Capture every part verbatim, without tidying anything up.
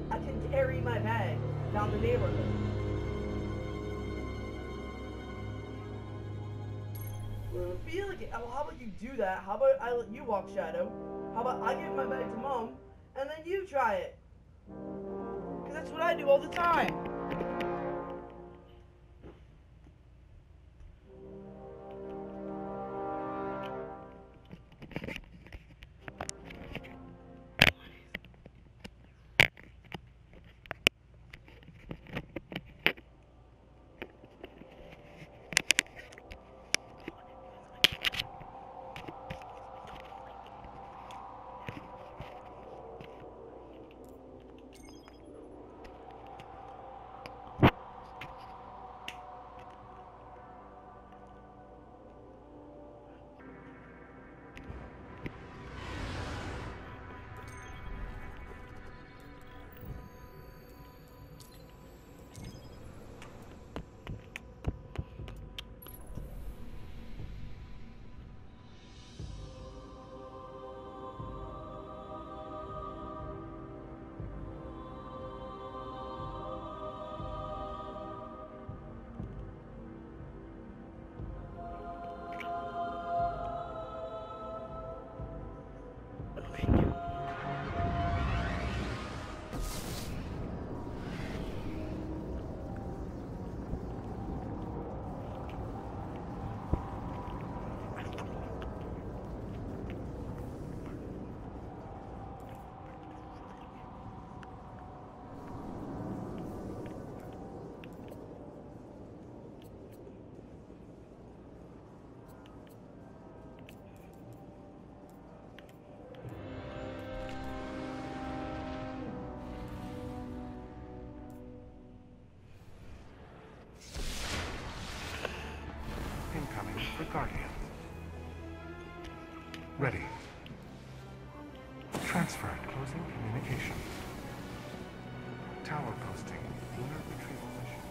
I can carry my bag down the neighborhood. Well, I feel like it. Well, how about you do that? How about I let you walk Shadow? How about I give my bag to Mom, and then you try it? Because that's what I do all the time. The Guardian. Ready. Transferred. Closing communication. Tower posting. Lunar retrieval mission.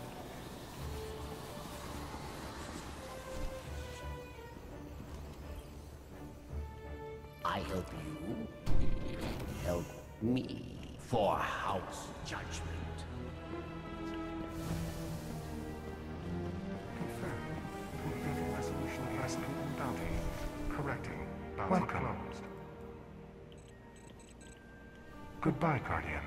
I help you. Help me for house judgment. Bounty. Correcting. Bounty Welcome. Closed. Goodbye, Guardian.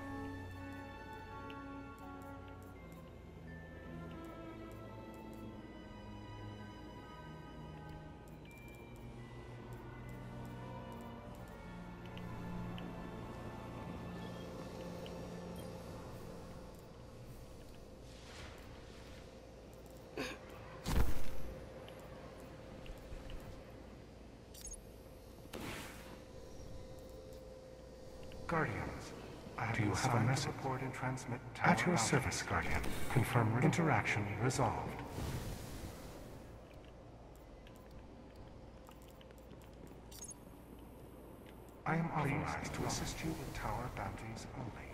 Guardians, I have Do you have a message? Report and transmit At your service, Guardian. Confirm interaction resolved. I am authorized to assist you with tower bounties only.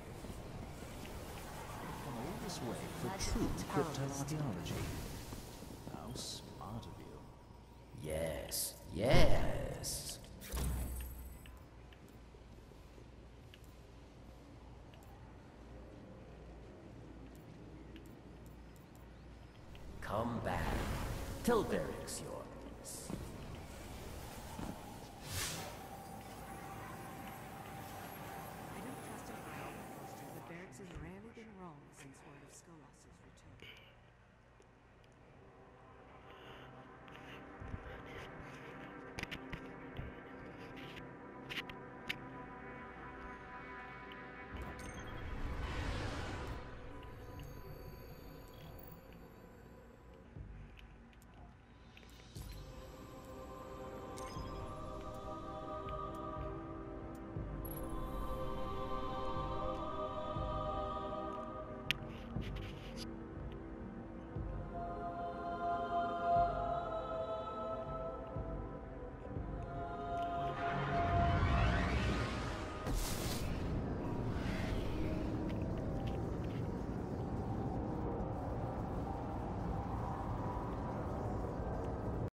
All this way for true cryptoarchaeology. How smart of you. Yes, yes. Come back. Tilberic's yours.